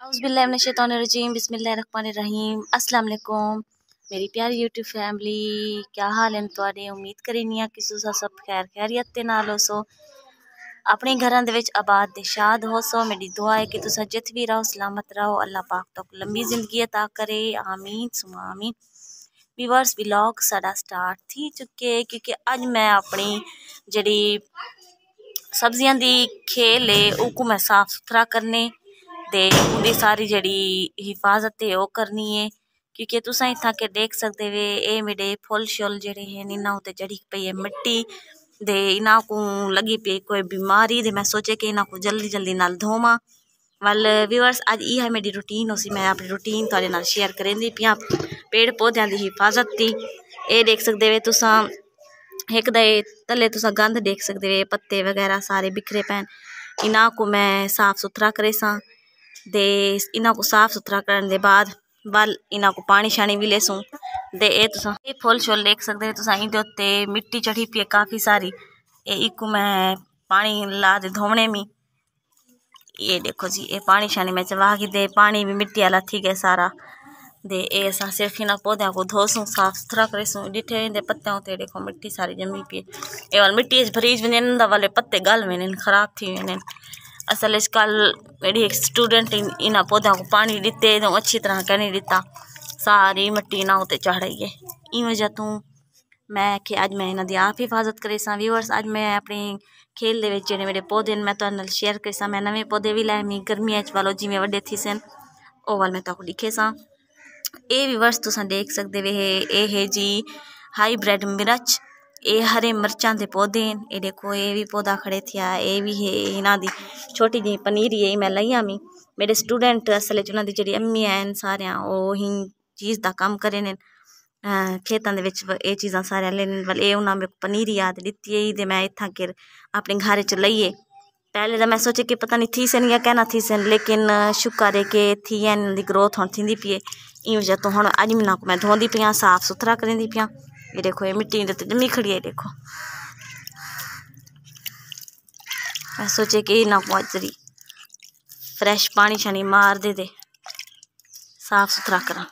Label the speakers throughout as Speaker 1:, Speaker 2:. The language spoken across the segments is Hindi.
Speaker 1: औज़ुबिल्लाहिमिनश्शैतानिर्रजीम बिस्मिल्लाहिर्रहमानिर्रहीम अस्सलाम वालेकुम मेरी प्यारी यूट्यूब फैमिली। क्या हाल है तुहाडे? उम्मीद करेनी कि तुसा सब खैर खैरियत दे नाल होसो, अपने घरां दे विच आबाद ते शाद होसो। मेरी दुआ है कि तुसा जित भी रहो सलामत रहो, अल्लाह पाक तुहानू लंबी जिंदगी अता करे, आमीन सुमा आमीन। व्यूअर्स व्लॉग साडा स्टार्ट थी चुके क्योंकि अज मैं अपनी जड़ी सब्जियां दी खेल है उको मैं साफ सुथरा करने ते उनकी सारी जड़ी हिफाजत है वो करनी है क्योंकि तुसा इत्था के देख सकते वे ये मेरे फुल शुल जेड़े हैं इन्हों उत्ते चढ़ी पई है मिट्टी दे इन्हों को लगी पई कोई बीमारी दे मैं सोचे कि इन्हों को जल्दी जल्दी नाल धोवा वाल। व्यूअर्स अज यह मेरी रूटीन हो सी, मैं अपनी रूटीन तुहाडे नाल शेयर करेंदी पियां पेड़ पौधों की हिफाजत की। ये देख सकते वे तुसा एक दे तले तुसा गंद देख सकते वे, पत्ते वगैरह सारे बिखरे पैन, इन्हों को मैं साफ सुथरा करे सा दे इन्हों को साफ सुथरा करने के बाद बल इन्हों को पानी शानी भी लेसूँ दे ये फुल शुल देख सकते हो तुसा इंदे उत्ते मिट्टी चढ़ी पी है काफ़ी सारी, ये इको मैं पानी ला दे धोने में। ये देखो जी ये पानी शानी मैं चवा के दे पानी भी मिट्टी वाला थी गया सारा दे ये असा सिर्फ इन्होंने पौधों को धोसूँ साफ सुथरा करेसूँ। डिठे इनके पत्तों उत्ते देखो मिट्टी सारी जमी पी है, वाल मिट्टी भरीज वन वाले पत्ते गल वन खराब थी वन। असल कल मेरी एक स्टूडेंट इन्होंने पौधों को पानी दिते तो अच्छी तरह कह नहीं दिता, सारी मिट्टी इन्हों उत्ते चढ़ गई है। इन वजह तो मैं कि अज मैं इन्हों की आप हिफाजत करे सा। व्यूअर्स अज मैं अपनी खेल दे विच जेडे मेरे पौधे मैं तुहाडे नाल शेयर करे सा। मैं नवे पौधे भी लाए मी गर्मियां च वालो जिवें वड्डे थी सन ओ वाल मैं तुहानू दिखे सा। ये व्यूअर्स तुसा देख सकते वे ये है जी हाईब्रिड मिर्च, ये हरे मिर्चां के पौधे हैं। ये देखो ये भी पौधा खड़े थिया, ये भी है इन्हों की छोटी जी पनीरी है मैं लई आमी। मेरे स्टूडेंट असल उन्हों की जी अम्मी हैं सारे वो ही चीज़ का काम करे ने खेतों के ये चीज़ा सारे लेने वाले ये उन्होंने पनीरी याद दी है मैं इतना के अपने घर च लईए। पहले तो मैं सोचे कि पता नहीं थी सन या कहना थी सन, लेकिन शुक्र है कि थी इनकी ग्रोथ हम थी पी है। इन वजह तो हम अज महीना को मैं धोंदी पियाँ साफ सुथरा करेंदी पियाँ। ये देखो ये मिट्टी तो जमी खड़ी है, देखो मैं सोचे कि इन्हों को अजरी फ्रैश पानी शानी मार दे साफ सुथरा करा।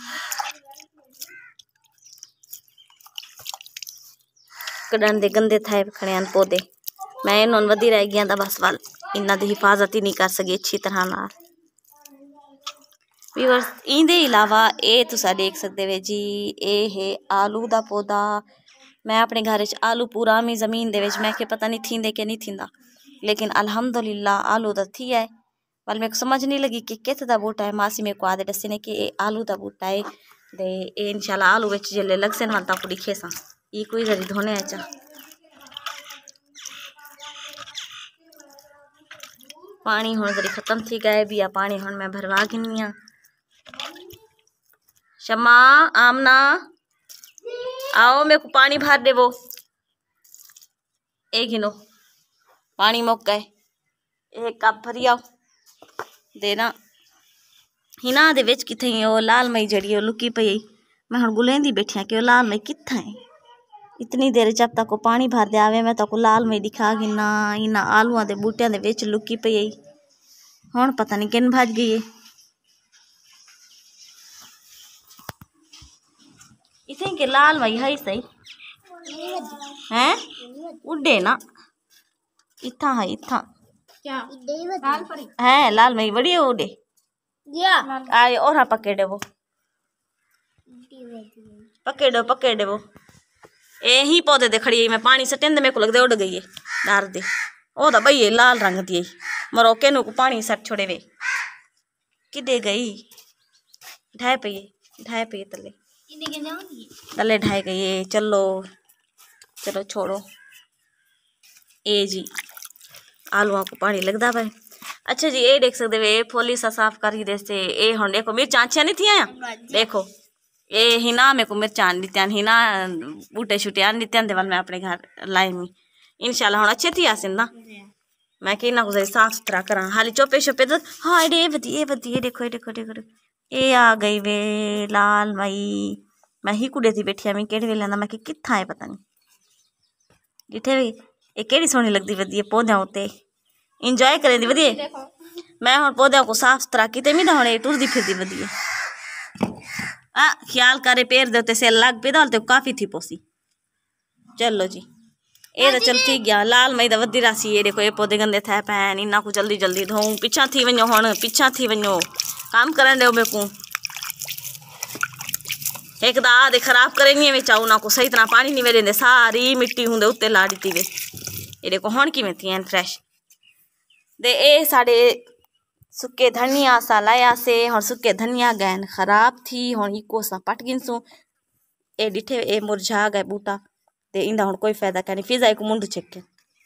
Speaker 1: कड़न दे गंदे थाए खड़े पौधे मैं इन्होंने वधी रह गया था बस वाल इन्हों की हिफाजत ही नहीं कर सकी अच्छी तरह नाल। व्यूअर्स इहदे अलावा ये तुसा देख सकते वे जी ये है आलू का पौधा। मैं अपने घर च आलू पूरा मी जमीन दे विच मैं कि पता नहीं थींदे कि नहीं थींदा, लेकिन अल्हम्दुलिल्लाह आलू तो थी है। वाल मेरे को समझ नहीं लगी कि कित दा बूटा है, मासी मेरे को आदे दसे ने कि ये आलू का बूटा है दे ये इंशाल्लाह आलू विच जिले लग सन वाल तक दिखे सा। ये कोई जरी धोने अच्छा पानी हुण जरी खत्म थी गए भी आ पानी हुण मैं भरवा गिनी हाँ। शमा आमना आओ मेरे को पानी भर देवो, एक गिनो पानी मुक गए एक कप भरी आओ देना। हिना दे विच किथे ओ लाल मई जड़ी लुकी पई मैं हुण गुलेंदी बैठी कि लाल मई कित्थे है। इतनी देर जब तक को पानी भर दे आवे मैं तो लाल मई दिखा गिना इन्होंने आलूआं दे बूटियां दे विच लुकी पई हुण पता नहीं किन भज गई है। इसे के लाल मई है सही हैं उड़े ना इथा है इथा है लाल मई बड़ी उड़े आए और हाँ पकड़े वो पकड़े वो यही पौधे दे खड़ी मैं पानी सटें मेरे को लगता उड़ गई है डर दे ओ तो भई लाल रंग दी मरो के को पानी सट छोड़े वे कि गई ढाए पे तले तले ढाई गई। चलो चलो छोड़ो ए जी आलूआ को पानी लगता भाई। अच्छा जी ये देख सकते वे फोली सा साफ कर देते ये हम देखो मिर्चा अच्छी नहीं थी आया देखो ये हिना मेरे को मिर्चा आन दी हिना बूटे शूटे आन दी वाल मैं अपने घर लाई मी इंशाल्लाह हम अच्छे थी आसिन ना मैं कि इन्हों को साफ सुथरा करा हाली चोपे शोपे तो हाँ ये बदी देखो ये देखो देखो ये आ गई वे लाल मई मैं ही कुड़े थी बैठी मैं केड़े वेले मैं कि कित्था है पता नहीं जिठे भी ये केड़ी सोहनी लगती वधी पौधों उत्ते इंजॉय करें दी वधिए मैं हुण पौधे को साफ सुथरा किते भी ना हुण टुरदी फिरदी वधिए ख्याल करे पेड़ दे उत्ते सेल लग पे तो काफ़ी थी पोसी। चलो जी ये तो चल ठीक गया लाल मई तो वधी रासी। ये देखो ये पौधे गंदे थे पैन इन्ना को जल्दी जल्दी धोऊं पिछा थी वञो हुण पिछा थी वञो काम करन दो मेरे को एक दा आदे खराब करे नहीं में चाऊ ना को सही तरह पानी नहीं वेंदे सारी मिट्टी हुंदे उत्ते ला दी वे। ये देखो हुण किवें थी एन फ्रेश दे ए साडे सुके धनिया सा लाया से हुण सुके धनिया गैन खराब थी हुण इको सा पट गिनसूं ए डिठे ए मुरझा गए बूटा ते इंदा हुण कोई फायदा नहीं। फिजा एक मुंड छेके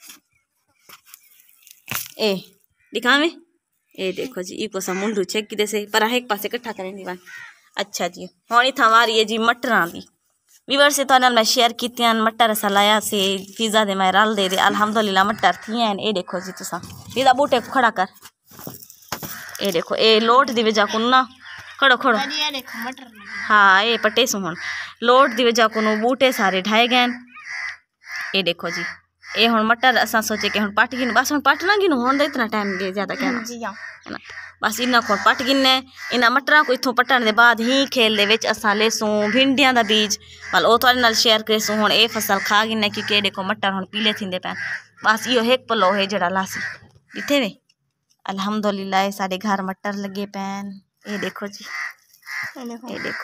Speaker 1: ए दिखावे ए देखो जी इको सा मुंडू छेकी दे से पर एक पासे इकट्ठा करें दी। अच्छा जी हुण इत्थां वारी है जी मटरां दी वीवर से तो मैं शेयर कीतियां मटर असां लाया से पिज़्ज़ा दे मैं रल दे अल्हम्दुलिल्लाह मटर थी हैं। ए देखो जी तुसां पिज़्ज़ा बूटे को खड़ा कर ए देखो ए लोट दी वजह को ना खड़ो खड़ो हाँ ये पटे सु हुण लोट दी वजह को बूटे सारे ढाए गए। ये देखो जी ये हुण मटर असां सोचे कि हुण पट गिन बस हुण पट ना गिन हुण दे इतना टाइम दे ज़्यादा कहना है ना बस इन्ना को पट गिने इन्हां मटरां को इत्थों पटण दे बाद ही खेल दे विच असां लेसूं भिंडियां दा बीज वाल ओ तुहाडे नाल शेयर करेसूं। हुण ए फसल खा गिने क्योंकि ये देखो मटर हुण पीले थींदे पैन बस इहो एक पलो है जड़ा लासी दिथे वे अल्हम्दुलिल्लाह साडे घर मटर लगे पैन। ये देखो जी ये देखो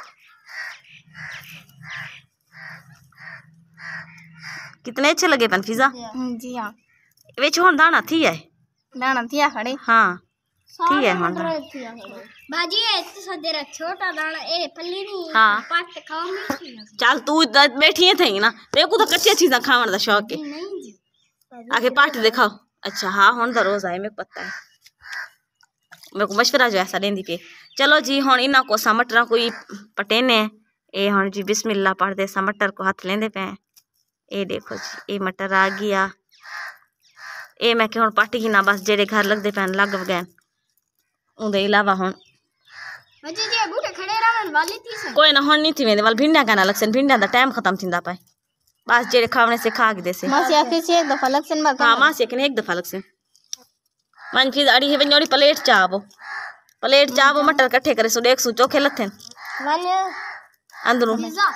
Speaker 1: कितने अच्छे लगे पन फिजा
Speaker 2: जी हाँ
Speaker 1: विच हुण दाना थी है
Speaker 2: खड़े
Speaker 1: हाँ थी है हुण
Speaker 2: बाजी है तो सदेरा छोटा दाना ए पल्ली नहीं
Speaker 1: हाँ
Speaker 2: पट खाओ मीठी
Speaker 1: चल तू बैठी है थी ना मेरे को तो कच्ची चीज़ां खावन दा शौक है
Speaker 2: नहीं जी
Speaker 1: आगे पट दिखाओ। अच्छा हाँ हुण दा रोज़ आए मेरे पता है मेरे को मशवरा जो ऐसा देंदी पे। चलो जी हुण इन्हां को असां मटरां कोई पटेने ए हुण जी बिस्मिल्लाह पढ़दे असां मटर को हथ लेंदे पे। ए देखो जी ये मटर आ गया ए मैं कि हुण पट गिना बस जेड़े घर लगदे पैन लग गए उंदे अलावा हुण
Speaker 2: बाजी जी बूटे खड़े रहन वाली थी से
Speaker 1: कोई ना हुण नहीं थी वेंदे वाल भिंडियां कहना लगसन भिंडियां दा टाइम खत्म थींदा पाए बस जेड़े खावणे से खा गदे से
Speaker 2: मासी आके से एक दफा लगसन बा
Speaker 1: हाँ मासी के एक दफा लगसन मन चीज अड़ी है वञोड़ी प्लेट चावो मटर कट्ठे करे सो देख सो चोखे लथन
Speaker 2: मन
Speaker 1: अंदरों
Speaker 2: पिज़्ज़ा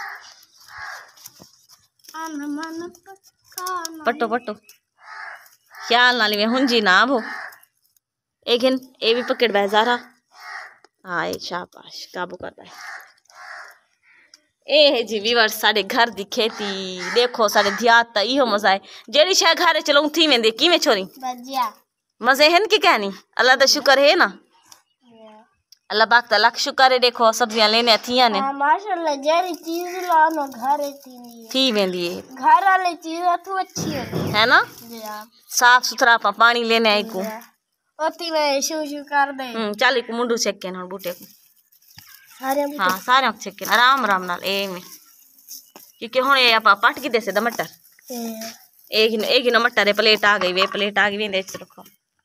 Speaker 1: पट्टो पट्टो ख्याल नाली में हुंजी ना भो एक ए भी पकड़ बाजारा हाँ ये शाबाश काबू करता है। ए है जी वीवर साडे घर दी खेती देखो साडे ध्यात ता इहो मजा है जेड़ी शय घरे चलो थी वेंदे किवें छोरी
Speaker 2: बजिया
Speaker 1: मजे हैं की कहनी अल्लाह दा शुक्र है ना अल्लाह पाक दा लाख शुक्र है। देखो सब्जियां लेने थियां ने
Speaker 2: माशाल्लाह जेरी चीज लानो घरे
Speaker 1: थी वेंदी है
Speaker 2: घर वाली चीज तो अच्छी होती
Speaker 1: है ना
Speaker 2: जी हां
Speaker 1: साफ सुथरा पानी लेने आई को
Speaker 2: ओती में शू कर दे
Speaker 1: चल एक मुंडू चेक के ना बूटे को
Speaker 2: सारे
Speaker 1: हाँ सारे चेक के आराम आराम नाल ए में क्योंकि हुण ये आपा पट के देसे द मटर एक ही मटर है प्लेट आ गई वे प्लेट आ गई वे रखो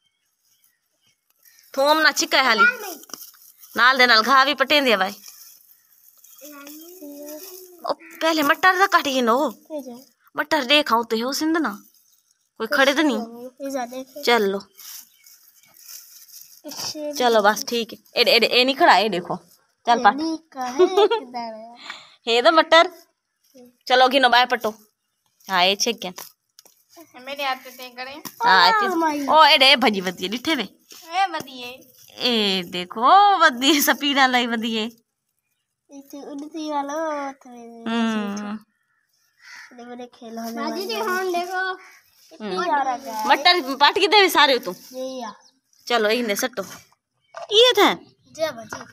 Speaker 1: थोम ना छिका है हाली नाल दे नाल घा भी पटेंदे भाई ओ पहले मटर दा काट गिनो मटर देखा तो हो सिंध ना कोई खड़े तो नहीं चलो चलो बस ठीक है ए नहीं खड़ा ए देखो चल पट हे द मटर चलो गिनो बाय पटो हाँ ये छेक गया
Speaker 2: मेरे हाथ पे करें
Speaker 1: हाँ ओ एडे भजी वधी डिठे वे
Speaker 2: ए बदिए
Speaker 1: ए देखो वधी सपीड़ा लाई वधी
Speaker 2: इथे उड़ती वालो बड़े खेल होने बाजी जी हां देखो इतनी सारा है
Speaker 1: मटर पाट के देवे सारे तू
Speaker 2: जी या
Speaker 1: चलो इने सट्टो ये था
Speaker 2: जे बाजी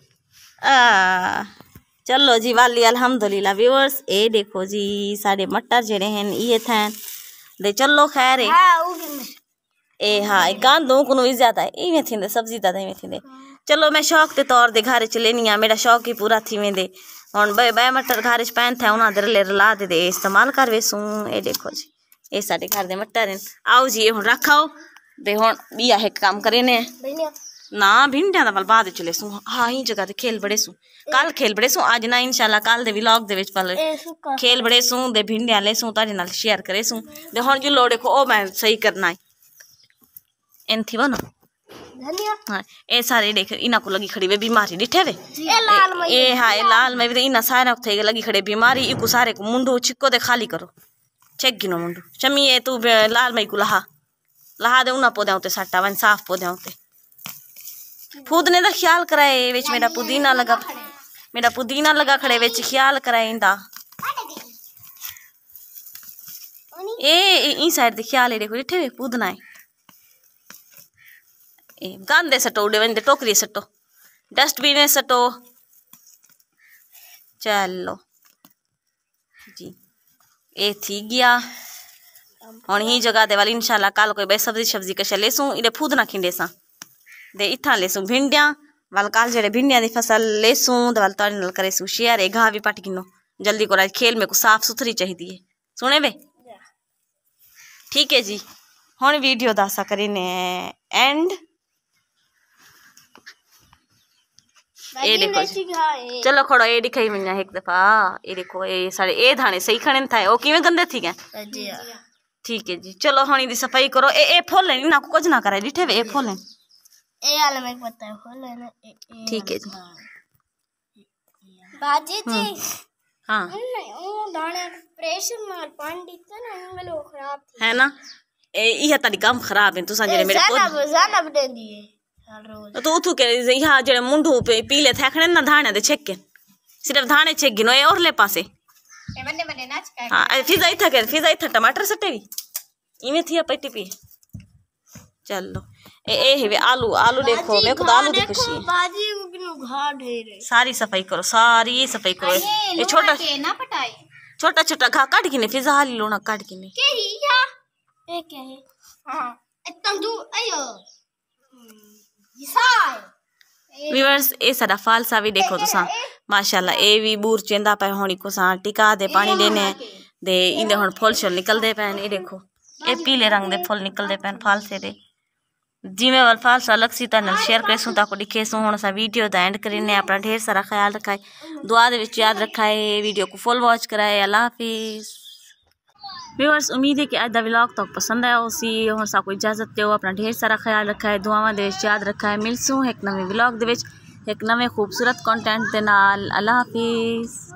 Speaker 1: चलो जी वाली अल्हम्दुलिल्लाह व्यूअर्स ए देखो जी साडे मटर जेड़े हैं ये थे दे चलो खैर है
Speaker 2: हां
Speaker 1: ए हाँ गांधों को भी ज्यादा है इवें थींदे सब्जी दा इवें थींदे। चलो मैं शौक के तौर दे घर च लेनी आ मेरा शौक ही पूरा थी वेंदे हुण बे मटर घर च पैन थे उन्हां दे रला दे इस्तेमाल कर वेसूं। ए देखो जी ये साडे घर दे मटर हैं आओ जी हुण रखाओ दे हुण बिया एक काम करे ने ना भिंडियां दा बाद च लेसूं हाँ ही जगह ते खेल बड़े सूं कल खेल बड़े सूं अज ना इंशाल्लाह कल दे व्लॉग दे विच पल खेल बड़े सूं दे भिंडियां लेसूं तुहाडे नाल शेयर करे सूं दे हुण जो लो देखो ओ मैं सही करना है इन थी वो ना
Speaker 2: धनिया
Speaker 1: हाँ ए सारे देख इना को लगी खड़ी वे बीमारी डिठे वे
Speaker 2: ए लाल मई
Speaker 1: ए हाँ ए लाल में भी इना सारा थे लगी खड़े बीमारी इको सारे को मुंडू छिक्को दे खाली करो चेक गिनो मुंडू चमी ए तू लाल मई को लहा दे उना पौधे होते सट्टा वन साफ पौधे होते फूदने दा ख्याल कराए विच मेरा पुदीना लगा खड़े विच ख्याल कराए इंदा ए ई साइड दे ख्याल देखो डिठे वे पुदना है ए गांदे सटो उड़े वंदे टोकरी सटो डस्टबिन में सटो चलो जी ए थी गया हुण ही जगह दे वाली इंशाल्लाह कल कोई बे सब्जी कशा लेसूं इडे फूदना खिंडे सा दे इथा लेसूं भिंडियां वाल काल जेड़े भिंडियां दी फसल लेसूं दे वाल तोड़े नाल करेसूं शेयर ए घा भी पट गिनो जल्दी को खेल में को साफ सुथरी चाहिदी है सुने वे ठीक है जी हुण वीडियो दा सा करीने एंड ए देखो जी चलो खड़ो ए दिखाई मिलना एक दफा ए देखो ए सारे ए धाने सही खणे था ओ किवें गंदे थी गए ठीक है जी चलो हुणी दी सफाई करो ए फूल ना को कुछ ना करे डिठे वे ए फूल
Speaker 2: ए वाला में पता है फूल है ना
Speaker 1: ठीक है जी
Speaker 2: बाजी जी
Speaker 1: हां
Speaker 2: ओ दाने प्रेशर मार पानी दिता ना इंगलो खराब थी
Speaker 1: है ना ए इहा ताडी काम खराब है तुसा जेरे मेरे को
Speaker 2: जाना दे दिए
Speaker 1: तो उठू के यहाँ जेड़े मुंडू पीले थेखने ना धाने दे छेक के सिर्फ धाने छेक गिनो ए ओरले पासे हाँ फिजा इथा टमाटर सटे भी इवें थी पट्टी पी चलो ए हेवे आलू देखो मेरे को आलू दी खुशी
Speaker 2: बाजी किनो घा ढेरे
Speaker 1: सारी सफाई करो ये छोटा
Speaker 2: ना पटाए
Speaker 1: छोटा घा काट किने फिजा हाली लोना काट किने
Speaker 2: के ही या ए क्या है हां तंदू अयो
Speaker 1: व्यूअर्स ए सारा फालसा भी देखो तुसा माशाल्लाह ए भी बूर चेंदा पे होनी को सा टिका दे पानी देने दे इंदे हुन फूल शल निकलदे पैन ए देखो ए पीले रंग दे फूल निकलदे पैन फालसे दे जिमे वाल फालसा अलग सी ता शेयर करेसु ता को दिखेसु हुन सा वीडियो दा एंड करिने अपना ढेर सारा ख्याल रखाए दुआ दे विच याद रखाए वीडियो को फुल वॉच कराए अल्लाह हाफिज व्यूअर्स उम्मीद है कि आज दा व्लॉग तो पसंद आया उसी और सा को इजाजत दो अपना ढेर सारा ख्याल रखा है दुआवां दे याद रखा है मिलसूं एक नवे व्लॉग दे विच एक नवे खूबसूरत कंटेंट दे नाल अल्लाह हाफिज।